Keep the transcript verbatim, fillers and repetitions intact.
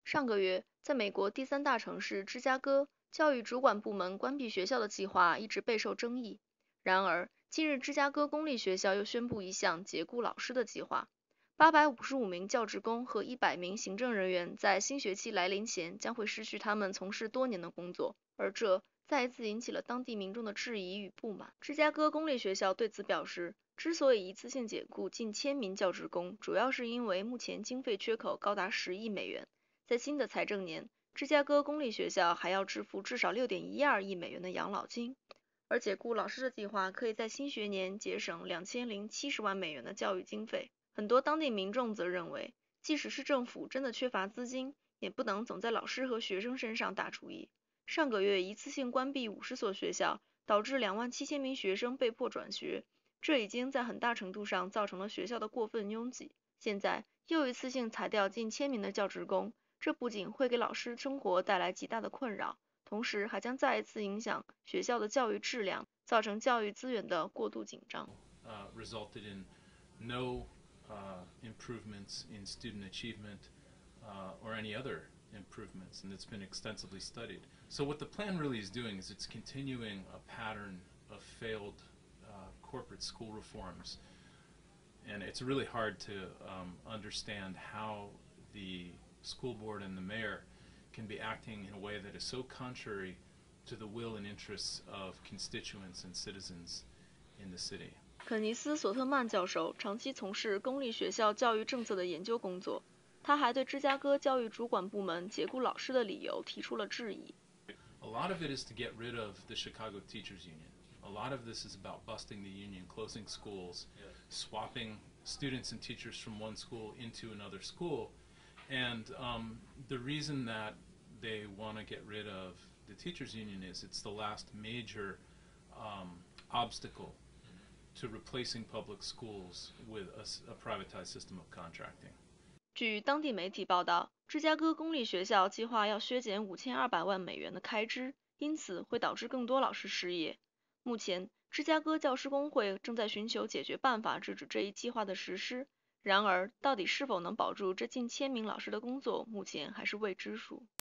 上个月，在美国第三大城市芝加哥，教育主管部门关闭学校的计划一直备受争议。然而，近日芝加哥公立学校又宣布一项解雇老师的计划，八百五十五名教职工和一百名行政人员在新学期来临前将会失去他们从事多年的工作，而这再一次引起了当地民众的质疑与不满。芝加哥公立学校对此表示，之所以一次性解雇近千名教职工，主要是因为目前经费缺口高达十亿美元。在新的财政年，芝加哥公立学校还要支付至少六点一二亿美元的养老金，而解雇老师的计划可以在新学年节省两千零七十万美元的教育经费。很多当地民众则认为，即使市政府真的缺乏资金，也不能总在老师和学生身上打主意。上个月一次性关闭五十所学校，导致两万七千名学生被迫转学，这已经在很大程度上造成了学校的过分拥挤。现在又一次性裁掉近千名的教职工，这不仅会给老师生活带来极大的困扰，同时还将再一次影响学校的教育质量，造成教育资源的过度紧张。 Uh, resulted in no uh, improvements in student achievement uh, or any other improvements, and it's been extensively studied. So what the plan really is doing is it's continuing a pattern of failed uh, corporate school reforms, and it's really hard to um, understand how the school board and the mayor can be acting in a way that is so contrary to the will and interests of constituents and citizens in the city. 肯尼斯·索特曼教授长期从事公立学校教育政策的研究工作，他还对芝加哥教育主管部门解雇老师的理由提出了质疑。 A lot of it is to get rid of the Chicago Teachers Union. A lot of this is about busting the union, closing schools, swapping students and teachers from one school into another school. And um, the reason that they want to get rid of the teachers union is it's the last major um, obstacle to replacing public schools with a, a privatized system of contracting. 据当地媒体报道，芝加哥公立学校计划要削减五千二百万美元的开支，因此会导致更多老师失业。目前，芝加哥教师工会正在寻求解决办法制止这一计划的实施。然而，到底是否能保住这近千名老师的工作，目前还是未知数。